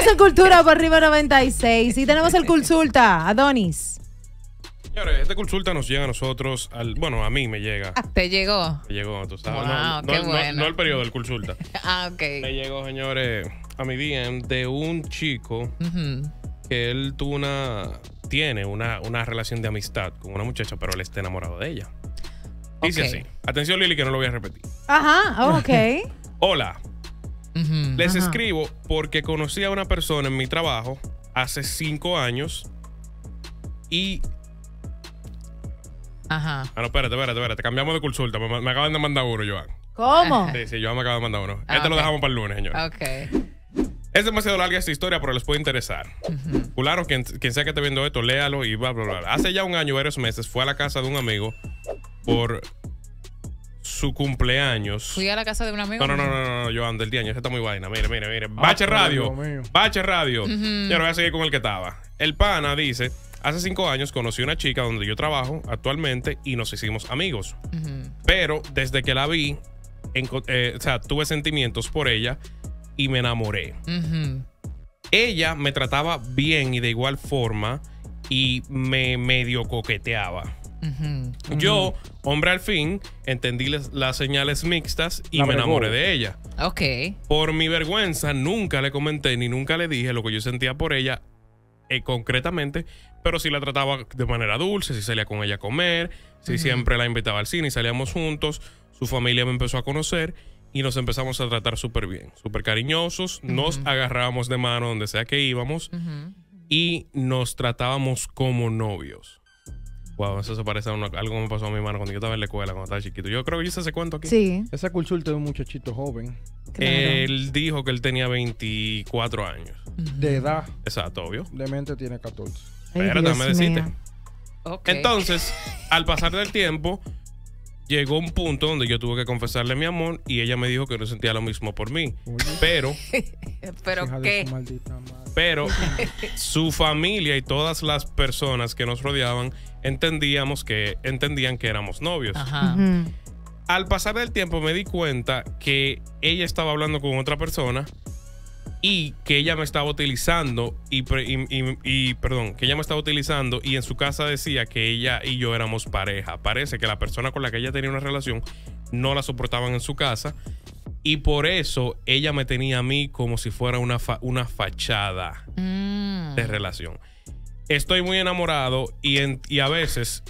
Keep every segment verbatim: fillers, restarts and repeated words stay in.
en Cultura por Ritmo noventa y seis. Y tenemos el Consulta, Adonis. Señores, esta consulta nos llega a nosotros, al, bueno, a mí me llega. ¿Te llegó? Me llegó, tú sabes. Wow, no, qué no, bueno. no, no el periodo del consulta. Ah, ok. Me llegó, señores, a mi D M de un chico Uh-huh. que él tuvo una, tiene una, una relación de amistad con una muchacha, pero él está enamorado de ella. Dice Ok. así. Atención, Lili, que no lo voy a repetir. Ajá, ok. Hola, Uh-huh. les Ajá. escribo porque conocí a una persona en mi trabajo hace cinco años y... Ajá. Ah, no, espérate, espérate, espérate. Cambiamos de consulta. Me, me acaban de mandar uno, Joan. ¿Cómo? Sí, sí, Joan me acaba de mandar uno. Ah, este lo ok. dejamos para el lunes, señor. Ok. Es demasiado larga esta historia, pero les puede interesar. Uh-huh. Fulano, quien, quien sea que esté viendo esto, léalo y bla, bla, bla. Hace ya un año, varios meses, fue a la casa de un amigo por su cumpleaños. Fui a la casa de un amigo. No, no, no, no, no, no, Joan, del día, está muy vaina. Mire, mire, mire. Bache pero Radio. Dios mío. Bache Radio. Ujú. Yo no voy a seguir con el que estaba. El pana dice, hace cinco años conocí una chica donde yo trabajo actualmente y nos hicimos amigos. Uh-huh. Pero desde que la vi, enco- eh, o sea, tuve sentimientos por ella y me enamoré. Uh-huh. Ella me trataba bien y de igual forma y me medio coqueteaba. Uh-huh. Yo, hombre al fin, entendí les- las señales mixtas y La me bregó. enamoré de ella. Ok. Por mi vergüenza, nunca le comenté ni nunca le dije lo que yo sentía por ella eh, concretamente, pero sí la trataba de manera dulce, si salía con ella a comer, si Ujú. siempre la invitaba al cine y salíamos juntos. Su familia me empezó a conocer y nos empezamos a tratar súper bien, súper cariñosos. Nos agarrábamos de mano donde sea que íbamos Uh-huh. y nos tratábamos como novios. Wow, eso se parece a una- algo que me pasó a mi hermano cuando yo estaba en la escuela, cuando estaba chiquito. Yo creo que yo hice ese cuento aquí. Sí, Esa consulta de un muchachito joven, claro. Él dijo que él tenía veinticuatro años. de edad, Exacto, obvio. de mente tiene catorce. Ay, Espérate, Dios déjame decirte. mío. Ok. Entonces, al pasar del tiempo, llegó un punto donde yo tuve que confesarle mi amor y ella me dijo que no sentía lo mismo por mí. Oye, Pero, ¿Pero hija de qué? su maldita madre. pero, su familia y todas las personas que nos rodeaban entendíamos que, entendían que éramos novios. Ajá. Ujú. Al pasar del tiempo me di cuenta que ella estaba hablando con otra persona y que ella me estaba utilizando y, pre- y- y- y, perdón, que ella me estaba utilizando y en su casa decía que ella y yo éramos pareja. Parece que la persona con la que ella tenía una relación no la soportaban en su casa y por eso ella me tenía a mí como si fuera una, fa- una fachada Mm. de relación. Estoy muy enamorado y, en- y a veces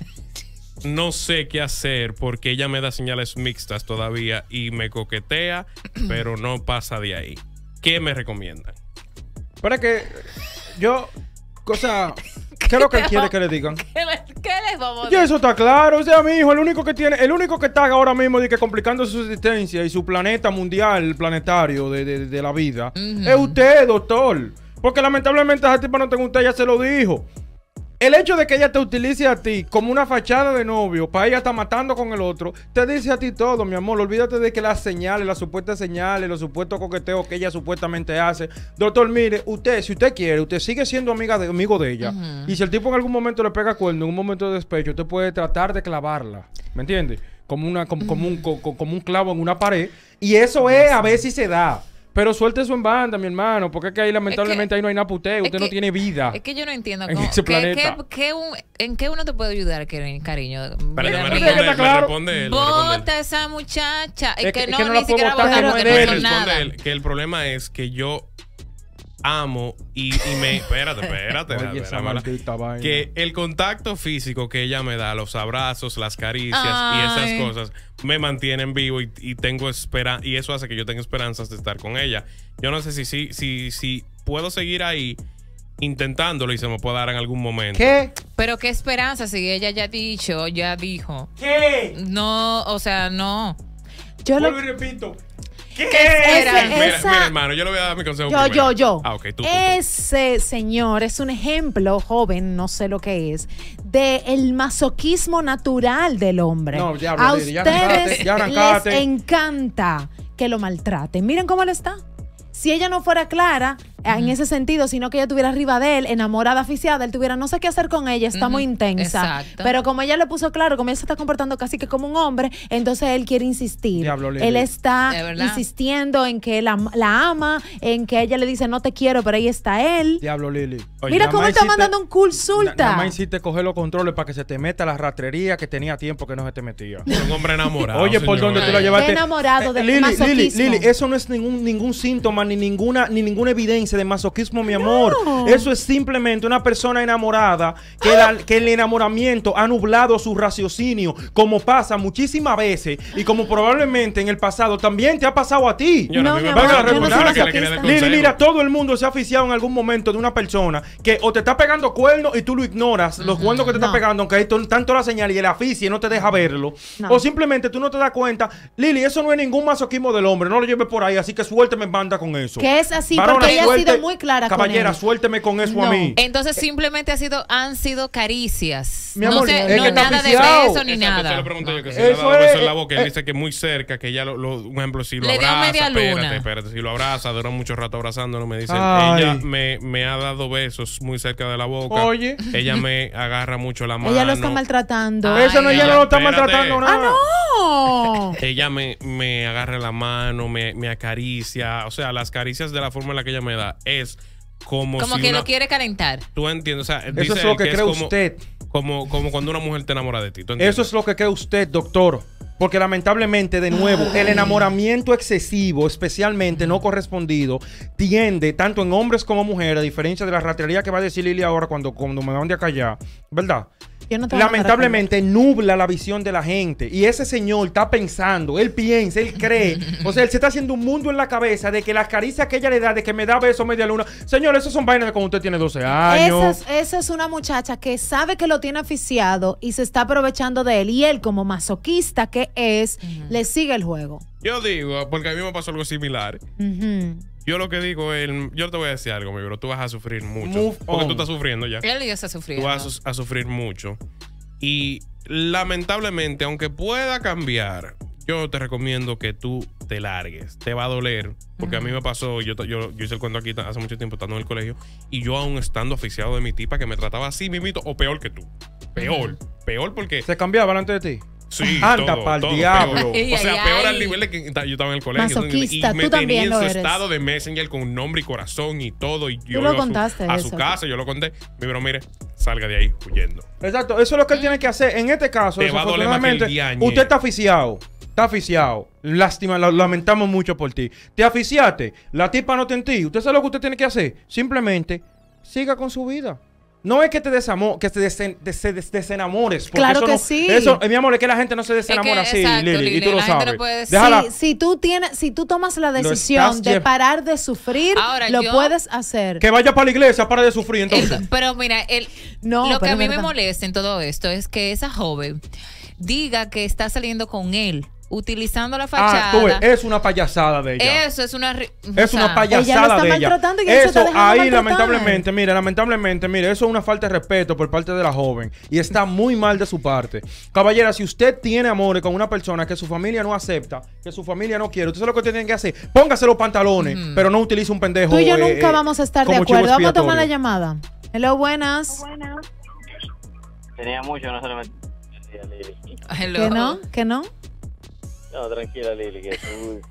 no sé qué hacer porque ella me da señales mixtas todavía y me coquetea, pero no pasa de ahí. ¿Qué me recomiendan? Para que yo, cosa, ¿qué es lo que él quiere que le digan? ¿Qué, le- qué les vamos a Y decir? eso está claro, o sea, mi hijo, el único que tiene, el único que está ahora mismo de que complicando su existencia y su planeta mundial, planetario de, de- de la vida, Ujú. es usted, doctor. Porque lamentablemente esa tipa no te gusta, ella se lo dijo. El hecho de que ella te utilice a ti como una fachada de novio, para ella estar matando con el otro, te dice a ti todo, mi amor. Olvídate de que las señales, las supuestas señales, los supuestos coqueteos que ella supuestamente hace. Doctor, mire, usted, si usted quiere, usted sigue siendo amiga de, amigo de ella. Ujú. Y si el tipo en algún momento le pega cuerno, en un momento de despecho, usted puede tratar de clavarla. ¿Me entiende? Como, una, como, como un, co- co- como un clavo en una pared. Y eso es a ver si se da. Pero suelte eso en banda, mi hermano, porque es que ahí lamentablemente ahí no hay nada para usted. es Usted no que- tiene vida. Es que yo no entiendo En cómo, ese qué- planeta. qué- qué un- ¿en qué uno te puede ayudar, cari- cariño? Espérate, Mira, me mira. responde- responde, está él, claro. me responde él, me responde él. Bota a esa muchacha. Es, Es que, que- no, es que no ni la puedo siquiera botar, votar no porque es no de hizo él. Me responde nada. él que el problema es que yo amo y, y me... Espérate, espérate. Oye, espérate, esa espérate. maldita vaina. Que el contacto físico que ella me da, los abrazos, las caricias y Ay. esas cosas me mantienen vivo y, y tengo espera y eso hace que yo tenga esperanzas de estar con ella. Yo no sé si si si, si puedo seguir ahí intentándolo y se me puede dar en algún momento. ¿Qué? Pero qué esperanza si ella ya ha dicho, ya dijo. ¿Qué? No, o sea, no. Yo lo, Vuelvo y repito. ¿Qué Ese- esperanza? Mira, esa- mira, hermano, yo le voy a dar mi consejo yo, primero. yo, yo. Ah, ok, tú, tú, tú. Ese señor es un ejemplo, joven, no sé lo que es, de el masoquismo natural del hombre. No, diablo, A Lili, ya ustedes arrancaste, ya arrancaste. les encanta que lo maltraten. Miren cómo él está. Si ella no fuera clara, en ese sentido, sino que ella estuviera arriba de él, enamorada, aficiada, él tuviera no sé qué hacer con ella, está Ujú, muy intensa. exacto. Pero como ella le puso claro, como ella se está comportando casi que como un hombre, entonces él quiere insistir. Diablo, Lili. Él está ¿De verdad? insistiendo en que la, la ama, en que ella le dice no te quiero, pero ahí está él. Diablo, Lili. Oye, Mira nada cómo más él está hiciste- mandando un Na- consulta. Nada más hiciste coger los controles para que se te meta la rastrería que tenía tiempo que no se te metía. Es un hombre enamorado. Oye, ¿por señor. dónde tú la Ay. llevaste? Enamorado de Lili, Lili, masoquismo. Lili, eso no es ningún, ningún síntoma ni ninguna, ni ninguna evidencia de masoquismo, mi amor. Eso es simplemente una persona enamorada que, la- que el enamoramiento ha nublado su raciocinio, como pasa muchísimas veces y como probablemente en el pasado también te ha pasado a ti. Señora, No, a mí mi me amor, pasa yo no algo soy similar que le quería dar masoquista. Lili, consejo. mira, todo el mundo se ha aficiado en algún momento de una persona que o te está pegando cuernos y tú lo ignoras, los cuernos que te No. está pegando, aunque hay ton- tanto la señal y el aficie no te deja verlo, No. o simplemente tú no te das cuenta. Lili, eso no es ningún masoquismo del hombre, no lo lleves por ahí, así que suélteme en banda con eso. Que es así, Varona, porque ella ha suelte- sido muy clara con Caballera, él. suélteme con eso a No. mí. Entonces simplemente ha sido, han sido caricias. Mi no amor, sé, es no que está nada de aficiado. beso ni Exacto, nada. Yo le pregunté yo que si Eso le ha dado es, beso en la eh, boca. Él eh. dice que es muy cerca, que ella, lo, lo- un ejemplo, si lo Le dio abraza, media espérate, luna. espérate, si lo abraza, dura mucho rato abrazándolo, me dice, Ay. ella me, me ha dado besos muy cerca de la boca. Oye. Ella me agarra mucho la mano. Ella lo está maltratando. Ay, Eso no, ella ella, no lo está espérate. maltratando ¡Ah, nada. no! Ella me, me agarra la mano, me, me acaricia. O sea, las caricias de la forma en la que ella me da es como, Como si que una- lo quiere calentar. Tú entiendes, o sea, Eso dice es lo él que es cree como- usted. Como, como cuando una mujer te enamora de ti. ¿tú entiendes? Eso es lo que cree usted, doctor. Porque lamentablemente, de nuevo, el enamoramiento excesivo, especialmente no correspondido, tiende, tanto en hombres como mujeres, a diferencia de la ratería que va a decir Lili ahora cuando, cuando me mande a callar, ¿verdad? Yo no te voy a mandar a Lamentablemente nubla la visión de la gente. Y ese señor está pensando, él piensa, él cree. O sea, él se está haciendo un mundo en la cabeza de que las caricias que ella le da, de que me da beso media luna. Señor, esos son vainas de cuando usted tiene doce años. Esa es, esa es una muchacha que sabe que lo tiene aficiado y se está aprovechando de él. Y él, como masoquista que es, le sigue el juego. Yo digo, porque a mí me pasó algo similar. Ujú. Yo lo que digo es, yo te voy a decir algo, mi bro, tú vas a sufrir mucho. Move porque on. tú estás sufriendo ya. Él ya está Tú sufriendo. vas a, su- a sufrir mucho. Y lamentablemente, aunque pueda cambiar, yo te recomiendo que tú te largues. Te va a doler. Porque a mí me pasó, yo, yo, yo hice el cuento aquí hace mucho tiempo estando en el colegio. Y yo aún estando oficiado de mi tipa que me trataba así mismito o peor que tú. Peor. Peor porque... ¿Se cambiaba delante de ti? Sí, Anda todo, pa'l todo diablo. peor. Ay, O sea, ay, peor ay. al nivel de que yo estaba en el colegio. Masoquista, y me tú tenía también en lo su eres. estado de Messenger con nombre y corazón y todo. Y yo lo iba a su- contaste a su, eso. casa, yo lo conté. Mi bro, mire, salga de ahí huyendo. Exacto, eso es lo que él tiene que hacer. En este caso, Te va a doler más que el desafortunadamente, diañe. usted está aficiado. Está aficiado. Lástima, lo lamentamos mucho por ti. Te aficiaste. La tipa no te en ti. ¿Usted sabe lo que usted tiene que hacer? Simplemente siga con su vida. No es que te desamo que te desen- des- des- desenamores. porque Claro eso que no- sí. Eso, eh, mi amor, es que la gente no se desenamora Es que, así, exacto, Lili. Y Lili, tú lo la gente no sabes. puede decir- Déjala. Si, si tú tienes, si tú tomas la Lo decisión estás de llev- parar de sufrir, Ahora, lo yo- puedes hacer. Que vaya para la iglesia para de sufrir entonces. El- pero mira, el, No, lo que pero a mí es me verdad. molesta en todo esto es que esa joven diga que está saliendo con él, utilizando la fachada. Ah, tú ves, es una payasada de ella. Eso es una... ri- o Es sea, una payasada ella lo está de ella. maltratando y él se está Eso dejando ahí maltratar. lamentablemente, mire, lamentablemente, mire, eso es una falta de respeto por parte de la joven y está muy mal de su parte. Caballera, si usted tiene amores con una persona que su familia no acepta, que su familia no quiere, usted sabe lo que usted tiene que hacer. Póngase los pantalones, pero no utilice un pendejo. Tú y yo eh, nunca eh, vamos a estar de como chivo acuerdo. Vamos a tomar la expiatorio. llamada. Hello, buenas. Tenía mucho, no se le metía a Lili. hello. ¿Que no? ¿Que no? No, tranquila, Lili, que tú.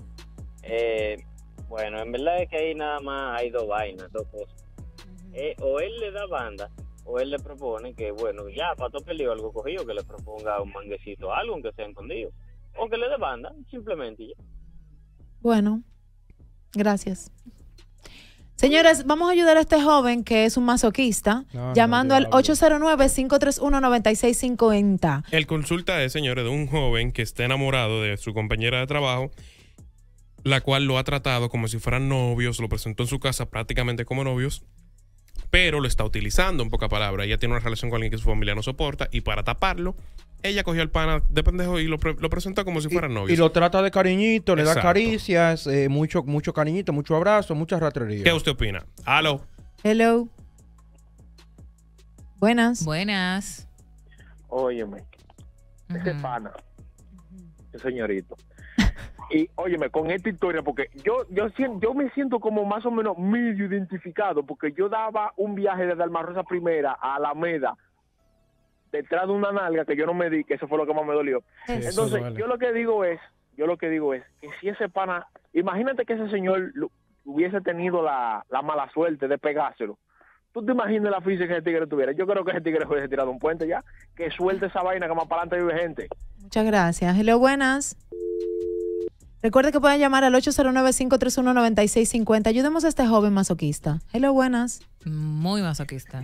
Eh, bueno, en verdad es que ahí nada más hay dos vainas, dos cosas. Eh, o él le da banda, o él le propone que, bueno, ya, para todo peleó algo cogido, que le proponga un manguecito, algo, aunque sea escondido. O que le dé banda, simplemente y ya. Bueno, gracias. Señores, vamos a ayudar a este joven que es un masoquista, No, no, llamando al diablo. ocho cero nueve, cinco tres uno, nueve seis cinco cero. El consulta es, señores, de un joven que está enamorado de su compañera de trabajo, la cual lo ha tratado como si fueran novios, lo presentó en su casa prácticamente como novios, pero lo está utilizando en poca palabra. Ella tiene una relación con alguien que su familia no soporta y para taparlo, ella cogió al pana de pendejo y lo, pre- lo presentó como si fueran novios. Y lo trata de cariñito, le da Exacto. caricias, eh, mucho, mucho cariñito, mucho abrazo, mucha ratrería. ¿Qué usted opina? Aló. Hello. Buenas. Buenas. Óyeme, ese Ujú. pana, ese señorito, Y óyeme, con esta historia, porque yo yo siento, yo me siento como más o menos medio identificado, porque yo daba un viaje desde Almarosa Primera a Alameda, detrás de una nalga que yo no me di, que eso fue lo que más me dolió. Sí, Entonces, duele. yo lo que digo es, yo lo que digo es, que si ese pana, imagínate que ese señor lo- hubiese tenido la, la mala suerte de pegárselo. ¿Tú te imaginas la física que ese tigre tuviera? Yo creo que ese tigre hubiese tirado un puente ya, que suelte esa vaina, que más para adelante vive gente. Muchas gracias. Hello, buenas. Recuerde que pueden llamar al ocho cero nueve, cinco tres uno, nueve seis cinco cero. Ayudemos a este joven masoquista. Hello, buenas. Muy masoquista.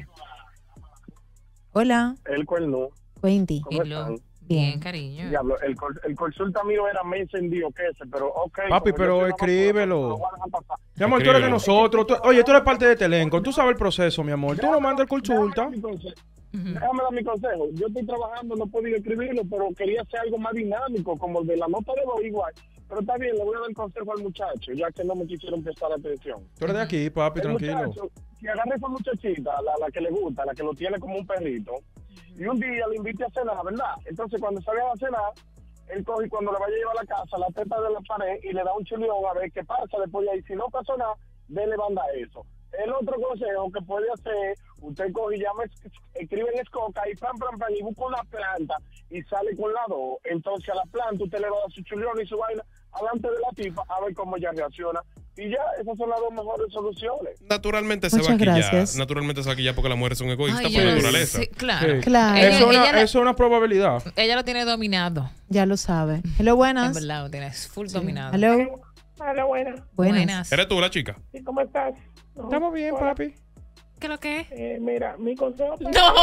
Hola, El cuerno, Wendy. ¿cómo Y lo- están? Bien, Bien. cariño. Diablo, el, col- el consulta mío era me encendido que ese, pero ok. Papi, como pero yo soy escríbelo. una basura, lo voy a dejar pasar. Mi amor, tú eres de Escríbelo. nosotros. Tú- oye, tú eres parte de este elenco. Tú sabes el proceso, mi amor. Tú no mandas el consulta. Déjame dar mi consejo. Ujú. Déjame dar mi consejo. Yo estoy trabajando, no puedo escribirlo, pero quería hacer algo más dinámico, como el de la nota de voz igual. Pero está bien, le voy a dar el consejo al muchacho, ya que no me quisieron prestar atención. Tú eres de aquí, papi, El tranquilo. muchacho, que agarre a esa muchachita, la, la que le gusta, la que lo tiene como un perrito, y un día le invite a cenar, ¿verdad? Entonces, cuando salgan a cenar, él coge y cuando le vaya a llevar a la casa, la teta de la pared y le da un chuleón a ver qué pasa después de ahí. Si no pasó nada, dele banda a eso. El otro consejo que puede hacer, usted coge y llama, escribe en escoca y plan, plan, plan, y busca una planta y sale con la dos. Entonces a la planta usted le va a dar su chuleón y su vaina alante de la tipa a ver cómo ella reacciona. Y ya, esas son las dos mejores soluciones. Naturalmente se va Muchas a quillar. gracias. Naturalmente se va a quillar porque las mujeres son egoístas Ay, por yo no naturaleza. sé, claro. Sí. Claro. Ella- Eso es una, ella la- eso es una probabilidad. Ella lo tiene dominado. Ya lo sabe. Hello, En buenas. verdad, lo tiene full dominado. Hello, Hola, buena. buenas. ¿Eres tú la chica? ¿Y cómo estás? No, Estamos bien, hola. papi. ¿Qué es lo que es? Eh, mira, mi consejo para No,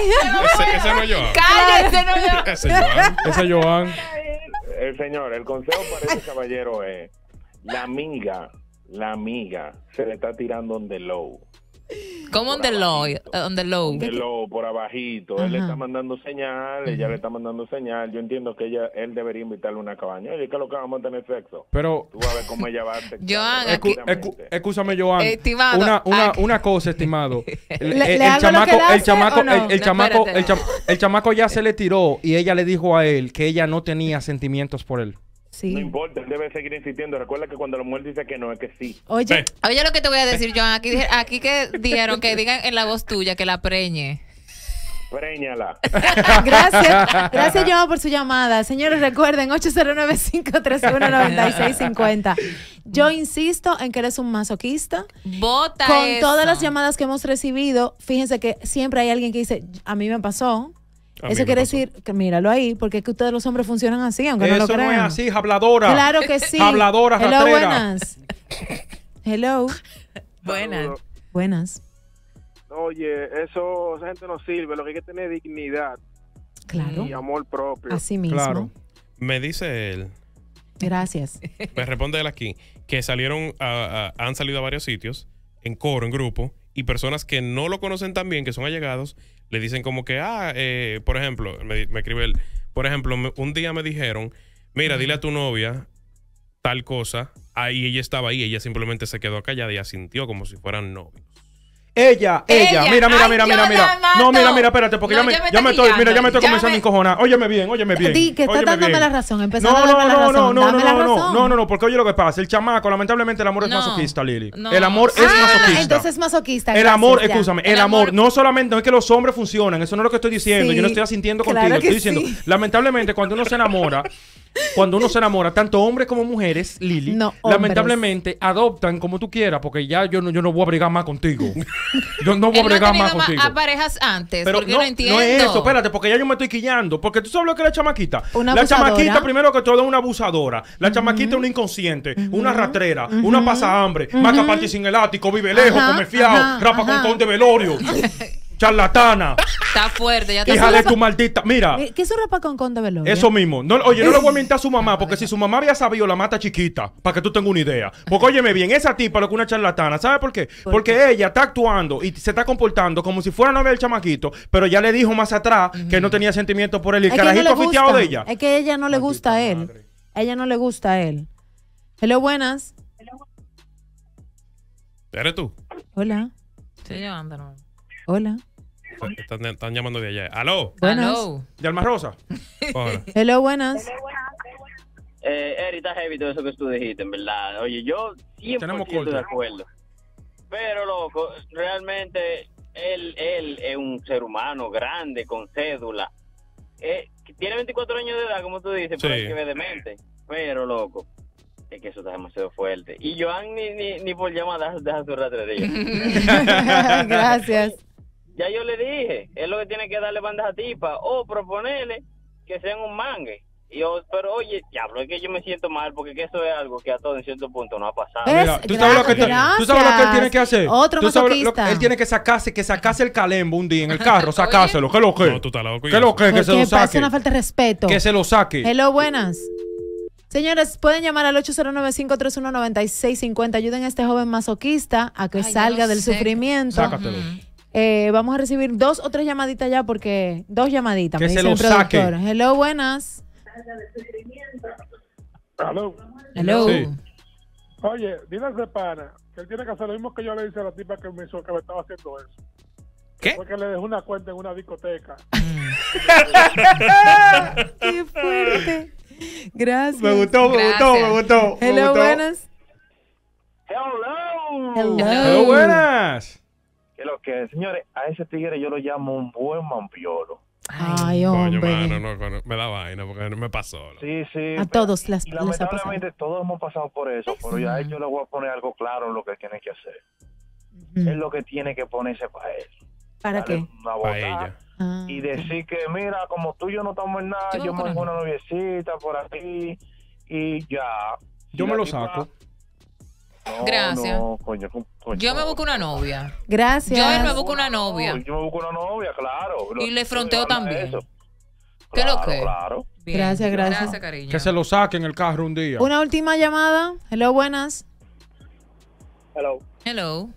Ese, ese no es yo. cállese, no, no. Ese es Joan. Ese es Joan. el señor, el consejo para ese caballero es, la amiga, la amiga se le está tirando on the low. ¿Cómo on the low? On the low. On the low, por abajito. Él le Ajá. está mandando señal, ella le está mandando señal. Yo entiendo que ella, él debería invitarle a una cabaña. Oye, ¿qué es lo que vamos a tener sexo? Pero, Tú vas a ver cómo ella va a Joan, escu- aquí- escu- escúchame, Joan. Estimado, Una, una, aquí- una cosa, estimado. El, ¿Le- el- le el hago lo chamaco, que él el hace chamaco, o no? el, el No, chamaco, espérate. el, cham- el chamaco ya se le tiró y ella le dijo a él que ella no tenía sentimientos por él. Sí. No importa, él debe seguir insistiendo. Recuerda que cuando la mujer dice que no, es que sí. Oye, Ve. Oye, lo que te voy a decir, Joan. Aquí, dije- aquí que dijeron que digan en la voz tuya que la preñe. Préñala. gracias. Gracias, Joan, por su llamada. Señores, recuerden, ocho cero nueve, cinco tres uno, nueve seis cinco cero. Yo insisto en que eres un masoquista. Vota Con eso. todas las llamadas que hemos recibido, fíjense que siempre hay alguien que dice, a mí me pasó. A mí Eso me quiere pasó. decir que míralo ahí, porque es que ustedes los hombres funcionan así, aunque no lo Eso no crean. es así, habladora. Claro que sí. Habladora, Hello, ratrera. buenas. Hello, Buenas. buenas. Oye, eso, esa gente no sirve. Lo que hay que tener es dignidad Claro, y amor propio. así mismo. Claro. Me dice él, Gracias. me responde él aquí, que salieron, a, a- han salido a varios sitios, en coro, en grupo, y personas que no lo conocen tan bien, que son allegados, le dicen como que, ah, eh, por ejemplo, me, me escribe él, por ejemplo, me- un día me dijeron, mira, dile a tu novia tal cosa, ahí ella estaba ahí, ella simplemente se quedó callada y asintió como si fueran novios. Ella, ella, Ella. mira, mira, Ay, mira, yo mira, la mira. mato. No, mira, mira, espérate, porque No, ya me, ya me ya me está estoy, mira, ya me estoy quillando. comenzando Ya a me- encojonar. Óyeme bien, óyeme bien. Di que estás óyeme dándome bien. la razón, empezando No, a darme no, la no, razón. no, no, Dame la no, no, razón. no, no, no, porque oye lo que pasa, el chamaco, lamentablemente el amor es No, masoquista, Lili. no. El amor es Ah, masoquista. entonces es masoquista. El gracias, amor, ya. escúchame, el, El amor, amor- no solamente, no es que los hombres funcionan, eso no es lo que estoy diciendo, Sí, yo no estoy asintiendo claro contigo, que estoy diciendo, sí. lamentablemente cuando uno se enamora, cuando uno se enamora, tanto hombres como mujeres, Lili, No, hombres. lamentablemente adoptan como tú quieras, porque ya yo no, yo no voy a bregar más contigo. Yo no voy a Él no ha bregar tenido más ma- contigo. a parejas antes, Pero porque no, no, entiendo. no es eso, espérate, porque ya yo me estoy quillando. Porque tú sabes lo que es la chamaquita. Una la abusadora. chamaquita, primero que todo, es una abusadora. La chamaquita es una inconsciente, una ratrera, una pasahambre, maca party sin elástico, vive lejos, Ajá, come fiao, ajá, rapa ajá. con con de velorio. Charlatana. Está fuerte, ya está Hija de fuerte. tu maldita. Mira. Eh, ¿Qué es un rapa con con de velorio? Eso mismo. No, oye, no le voy a mentir a su mamá, porque si su mamá había sabido, la mata chiquita, para que tú tengas una idea. Porque óyeme bien, esa tipa lo que una charlatana, ¿sabe por qué? ¿Por Porque ella está actuando y se está comportando como si fuera novia del chamaquito, pero ya le dijo más atrás que no tenía sentimiento por él. Y el Es que no carajito le aficionado gusta. de ella. Es que ella no le gusta a él. madre. A ella no le gusta a él. Hello, buenas. ¿Eres tú? Hola. Estoy llamando, no. Hola. Están, están llamando de allá. ¿Aló? Buenas. Aló. De Alma Rosa. Hola. Hello, buenas. Eh, Eri, está heavy todo eso que tú dijiste, en verdad. Oye, yo cien por Tenemos ciento de corte. acuerdo. Pero, loco, realmente él, él es un ser humano grande, con cédula. Eh, tiene veinticuatro años de edad, como tú dices, pero Sí. hay que ver de mente. Pero, loco, es que eso está demasiado fuerte. Y Joan ni, ni, ni por llamada deja su rastrería. Gracias. Ya yo le dije, es lo que tiene que darle bandas a tipa o proponerle que sean un mangue. Y yo, pero oye, diablo, es que yo me siento mal porque que eso es algo que a todo en cierto punto no ha pasado. ¿Ves? Mira, ¿tú sabes, lo que te- ¿tú sabes lo que él tiene que hacer? Otro ¿Tú sabes lo- lo que- masoquista. él tiene que sacarse, que sacarse el calembo un día en el carro, sacárselo. ¿Qué es lo que? No, tú estás loco. ¿Qué es lo que? Que se Porque lo parece saque. una falta de respeto. Que se lo saque. Hello, buenas. Señores, pueden llamar al ocho cero nueve, cinco tres uno, nueve seis cinco cero. Ayuden a este joven masoquista a que Ay, yo salga no del sé. sufrimiento. Sácatelo. Eh, vamos a recibir dos o tres llamaditas ya porque... Dos llamaditas, Que me se dice lo el productor. saque. Hello, buenas. Aló. Hello. Sí. Oye, dile a ese pana que él tiene que hacer lo mismo que yo le hice a la tipa que me hizo, que me estaba haciendo eso. ¿Qué? Porque le dejé una cuenta en una discoteca. Qué fuerte. Gracias. Me gustó, me gustó, me Gracias. gustó. me Hello, gustó. buenas. Hello. Hello. Hello, buenas. ¿Qué lo que, señores? A ese tigre yo lo llamo un buen mampiolo. Ay, Coño, hombre. mano, no, coño, me da vaina porque me pasó. loco. Sí, sí. A pero- todos las, Y les ha pasado. lamentablemente todos hemos pasado por eso, pero ya yo le voy a poner algo claro en lo que tiene que hacer. Ujú. Es lo que tiene que ponerse para él. ¿Para Darle qué? Una Pa' botada ella. Ah, y decir que, mira, como tú y yo no estamos en nada, Yo yo busco me una hago una noviecita por aquí y ya. Yo Y me la lo tipa, saco. No, Gracias. no, coño, co- coño, Yo me no. busco una novia. Gracias. Yo me busco una novia. No, yo me busco una novia, claro. Y le fronteo habla de también. eso. ¿Qué Claro, lo que? Claro. Bien. Gracias, gracias. Gracias, cariño. Que se lo saque en el carro un día. Una última llamada. Hello, buenas. Hello. Hello.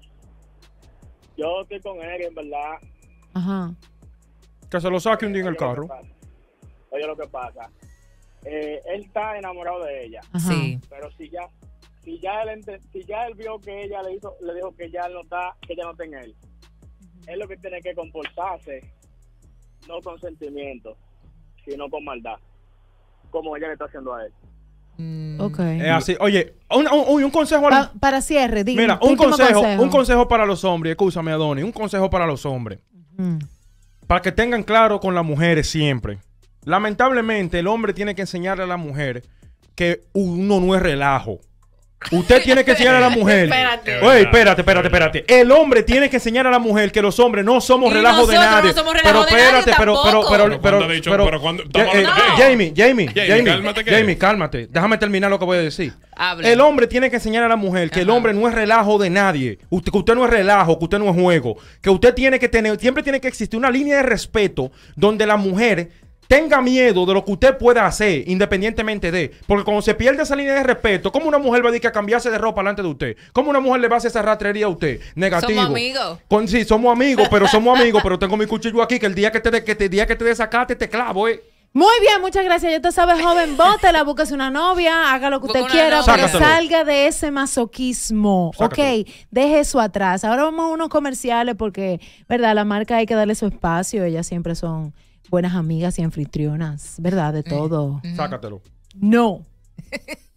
Yo estoy con Eri, en verdad. Ajá. Que se lo saque un día en el carro. Oye, lo que pasa. Eh, él está enamorado de ella. Ajá. Sí. Pero si ya si ya él ente- si ya él vio que ella le hizo le dijo que ya no está que ya no está en él, él lo que tiene que comportarse no con sentimiento sino con maldad, como ella le está haciendo a él. Mm. Ok. Es así. Oye, un, un- un consejo a los... Pa- para cierre, diga. Mira, tu un último consejo, un consejo para los hombres. Escúchame, Adonis. Un consejo para los hombres. Mm. Para que tengan claro con las mujeres siempre. Lamentablemente, el hombre tiene que enseñarle a la mujer que uno no es relajo. Usted tiene que enseñar a la mujer. Espérate. Oye, espérate, espérate, espérate. El hombre tiene que enseñar a la mujer que los hombres no somos Y relajo de nosotros no nadie. somos pero relajo de nadie espérate, pero, pero, tampoco. pero, Pero pero, cuando ha dicho- pero- pero cuando- Ja- eh, estamos- No. Jamie, Jamie, Jamie, Jamie, cálmate, ¿qué? Jamie, cálmate. Déjame terminar lo que voy a decir. Hable. El hombre tiene que enseñar a la mujer que el Ajá. hombre no es relajo de nadie. Usted, que usted no es relajo, que usted no es juego. Que usted tiene que tener, siempre tiene que existir una línea de respeto donde la mujer tenga miedo de lo que usted pueda hacer, independientemente de. Porque cuando se pierde esa línea de respeto, ¿cómo una mujer va a decir que cambiarse de ropa delante de usted? ¿Cómo una mujer le va a hacer esa rastrería a usted? Negativo. Somos amigos. Con, sí, somos amigos, pero somos amigos, pero tengo mi cuchillo aquí, que el día que te, de- que te, día que te desacate, te clavo, eh. Muy bien, muchas gracias. Ya usted sabe, joven, bótela, búsquese una novia, haga lo que usted Busca una quiera, novia. pero Sácatelo. salga de ese masoquismo, Sácatelo. ¿ok? Deje eso atrás. Ahora vamos a unos comerciales porque, ¿verdad? La marca hay que darle su espacio. Ellas siempre son buenas amigas y anfitrionas, ¿verdad? De todo. Sácatelo. No.